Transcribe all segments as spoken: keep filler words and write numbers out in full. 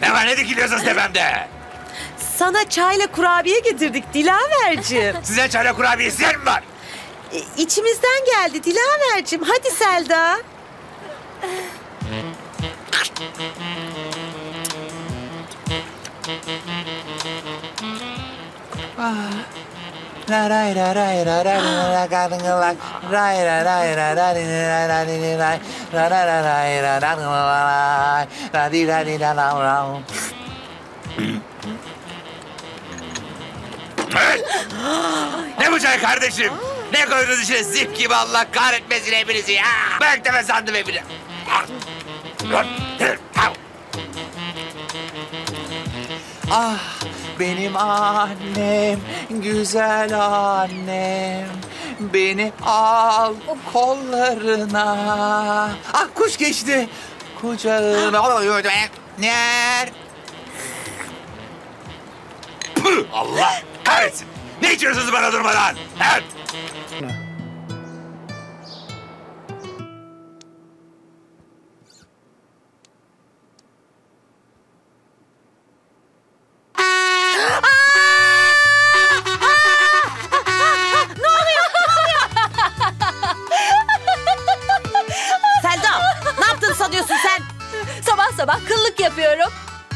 Ne var, ne dikiliyorsunuz tepemde? Sana çayla kurabiye getirdik Dilaverciğim. Size çayla kurabiye isteyen mi var? E, içimizden geldi Dilaverciğim. Hadi Selda. Ne bu çay kardeşim? Ne koydunuz içine zip gibi, Allah kahretmesin hepinizi ya. Ben de sandım hepini. Ah benim annem, güzel annem. Beni al kollarına. Ah kuş geçti. Kucağıma. Ner. Püh, Allah kahretsin. Ne içiyorsunuz bana durmadan? Evet. Selda, ne yaptın sanıyorsun sen? Sabah sabah kıllık yapıyorum.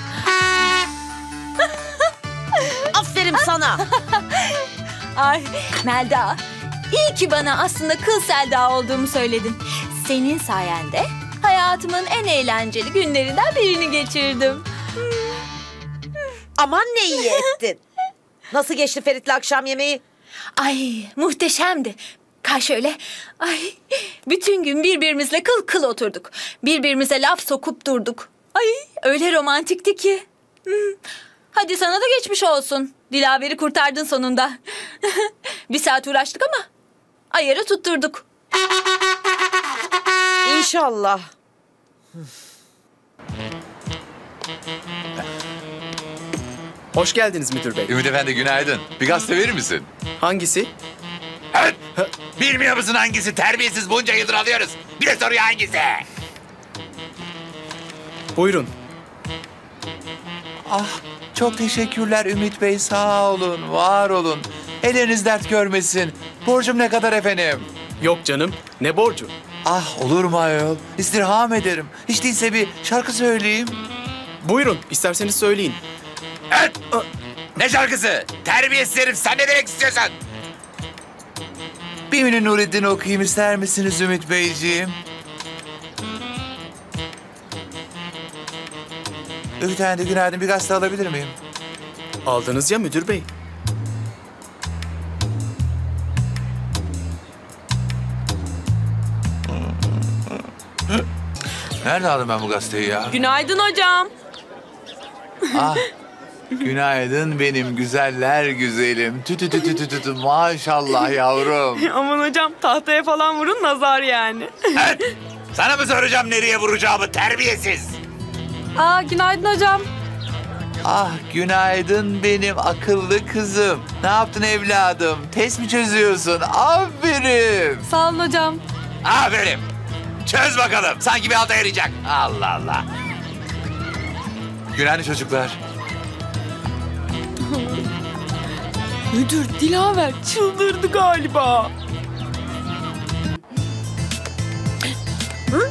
Aferin sana. Ay Melda, iyi ki bana aslında kıl Selda olduğumu söyledin. Senin sayende hayatımın en eğlenceli günlerinden birini geçirdim. Aman ne iyi ettin. Nasıl geçti Ferit'le akşam yemeği? Ay muhteşemdi. Kay şöyle. Ay bütün gün birbirimizle kıl kıl oturduk. Birbirimize laf sokup durduk. Ay öyle romantikti ki. Hmm. Hadi sana da geçmiş olsun. Dilaver'i kurtardın sonunda. Bir saat uğraştık ama ayarı tutturduk. İnşallah. Hoş geldiniz müdür bey. Ümit Efendi günaydın. Bir gazete verir misin? Hangisi? Evet. Bilmiyor musun hangisi? Terbiyesiz, bunca yıldır alıyoruz. Bir de soruyor hangisi? Buyurun. Ah çok teşekkürler Ümit Bey, sağ olun, var olun. Elleriniz dert görmesin. Borcum ne kadar efendim? Yok canım, ne borcu? Ah olur mu ayol? İstirham ederim. Hiç değilse bir şarkı söyleyeyim. Buyurun, isterseniz söyleyin. Evet. Ne şarkısı? Terbiyesiz herif, sen ne demek istiyorsun? Bir Münir Nurettin okuyayım ister misiniz Ümit Beyciğim? Ümit Efendi günaydın, bir gazete alabilir miyim? Aldınız ya müdür bey. Nerede aldım ben bu gazeteyi ya? Günaydın hocam. Ah, günaydın benim güzeller güzelim. Tü tü tü tü tü tü tü. Maşallah yavrum. Aman hocam tahtaya falan vurun nazar yani. Evet. Sana mı soracağım nereye vuracağımı, terbiyesiz? Aa günaydın hocam. Ah günaydın benim akıllı kızım. Ne yaptın evladım? Test mi çözüyorsun? Aferin. Sağ olun hocam. Aferin. Çöz bakalım. Sanki bir alta yarayacak. Allah Allah. Günaydın çocuklar. Müdür Dilaver çıldırdı galiba. Hı?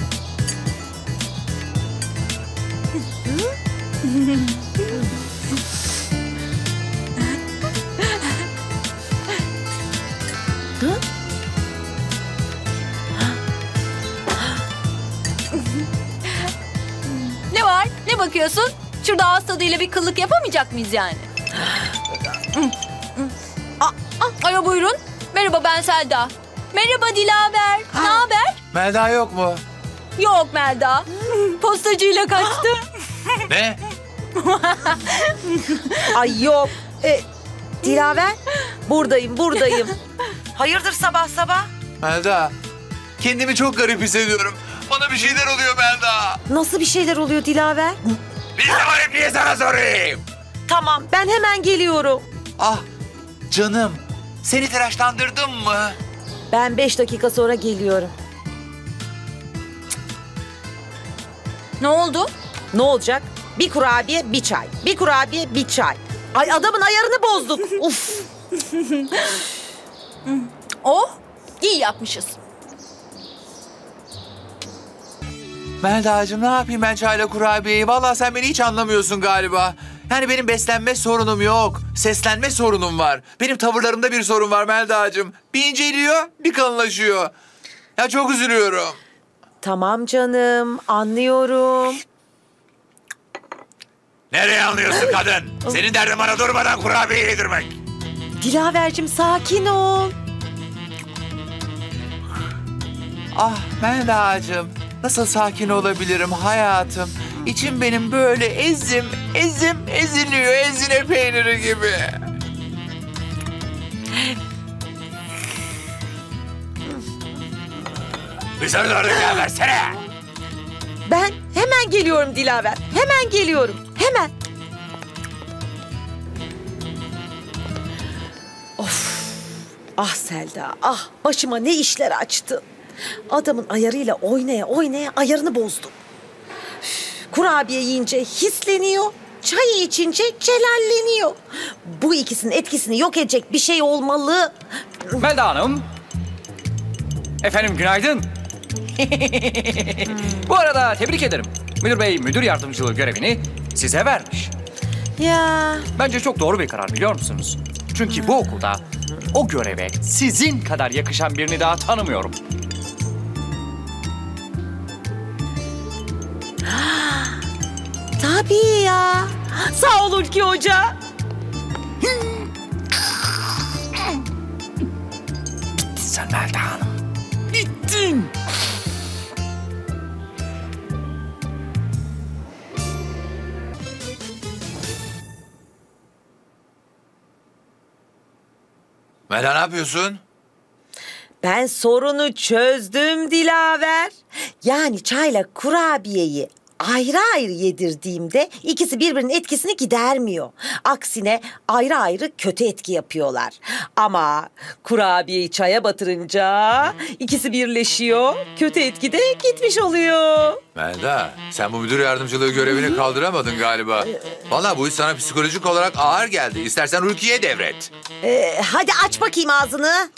Ne var? Ne bakıyorsun? Şurada ağız tadıyla bir kıllık yapamayacak mıyız yani? Aa, alo buyurun. Merhaba ben Selda. Merhaba Dilaver. Ne haber? Melda yok mu? Yok Melda. Postacıyla kaçtı. Ne? Ay yok. E, Dilaver, buradayım, buradayım. Hayırdır sabah sabah? Melda, kendimi çok garip hissediyorum. Bana bir şeyler oluyor Melda. Nasıl bir şeyler oluyor Dilaver? Bir de var niye sana sorayım? Tamam, ben hemen geliyorum. Ah canım, seni telaşlandırdım mı? Ben beş dakika sonra geliyorum. Ne oldu? Ne olacak? Bir kurabiye, bir çay. Bir kurabiye, bir çay. Ay adamın ayarını bozduk. Uf. Oh, iyi yapmışız. Melda'cığım ne yapayım ben çayla kurabiyeyi? Vallahi sen beni hiç anlamıyorsun galiba. Yani benim beslenme sorunum yok. Seslenme sorunum var. Benim tavırlarımda bir sorun var Melda'cığım. Bir inceliyor, bir kalınlaşıyor. Ya çok üzülüyorum. Tamam canım, anlıyorum. Nereye anlıyorsun kadın? Senin derdin bana durmadan kurabiye yedirmek. Dilavercim sakin ol. Ah Melda'cığım nasıl sakin olabilirim hayatım? İçim benim böyle ezim, ezim, eziliyor ezine peyniri gibi. Bir soru doğru cevap versene. Ben hemen geliyorum Dilaver. Hemen geliyorum. Hemen. Of. Ah Selda. Ah başıma ne işler açtı. Adamın ayarıyla oynaya oynaya ayarını bozdum. Üf, kurabiye yiyince hisleniyor. Çayı içince celalleniyor. Bu ikisinin etkisini yok edecek bir şey olmalı. Melda Hanım. Efendim günaydın. Bu arada tebrik ederim. Müdür bey müdür yardımcılığı görevini size vermiş. Ya Bence çok doğru bir karar biliyor musunuz? Çünkü bu okulda o göreve sizin kadar yakışan birini daha tanımıyorum. tabii ya. Sağ olun ki hoca. Sen Melda Hanım. Bittin. Melda ne yapıyorsun? Ben sorunu çözdüm Dilaver. Yani çayla kurabiyeyi ayrı ayrı yedirdiğimde ikisi birbirinin etkisini gidermiyor. Aksine ayrı ayrı kötü etki yapıyorlar. Ama kurabiyeyi çaya batırınca ikisi birleşiyor. Kötü etki de gitmiş oluyor. Melda sen bu müdür yardımcılığı görevini kaldıramadın galiba. Vallahi bu iş sana psikolojik olarak ağır geldi. İstersen Rukiye devret. Ee, hadi aç bakayım ağzını.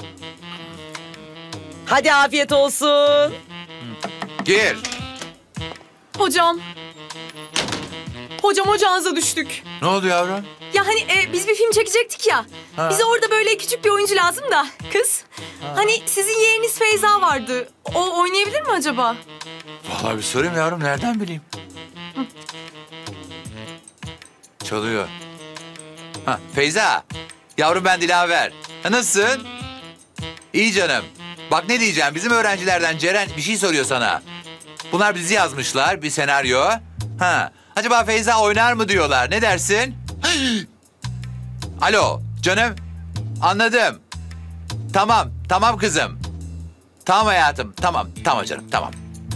Hadi afiyet olsun. Gir. Hocam. Hocam ocağınıza düştük. Ne oldu yavrum? Ya hani e, biz bir film çekecektik ya. Ha. Bize orada böyle küçük bir oyuncu lazım da kız. Hani sizin yeğeniniz Feyza vardı. O oynayabilir mi acaba? Vallahi bir sorayım yavrum nereden bileyim? Çalıyor. Ha Feyza. Yavrum ben Dilaver. Ha, nasılsın? İyi canım. Bak ne diyeceğim bizim öğrencilerden Ceren bir şey soruyor sana. Bunlar bizi yazmışlar bir senaryo. Ha. Acaba Feyza oynar mı diyorlar. Ne dersin? Alo canım. Anladım. Tamam. Tamam kızım. Tamam hayatım. Tamam. Tamam canım. Tamam.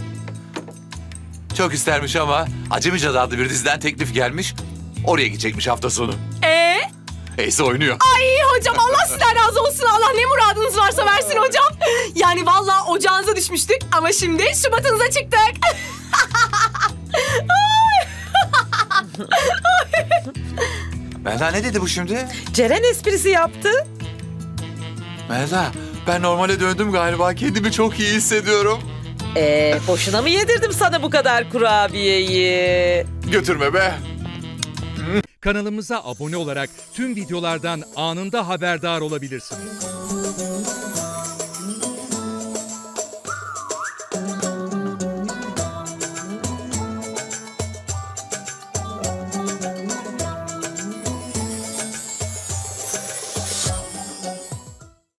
Çok istermiş ama Acemice adlı bir diziden teklif gelmiş. Oraya gidecekmiş hafta sonu. Ee? Eyse oynuyor. Ay hocam Allah sizden razı olsun. Allah ne muradınız varsa versin hocam. Yani vallahi ocağınıza düşmüştük ama şimdi Şubat'ınıza çıktık. Melda ne dedi bu şimdi? Ceren esprisi yaptı. Melda ben normale döndüm galiba. Kendimi çok iyi hissediyorum. Ee, boşuna mı yedirdim sana bu kadar kurabiyeyi? Götürme be. Kanalımıza abone olarak tüm videolardan anında haberdar olabilirsiniz.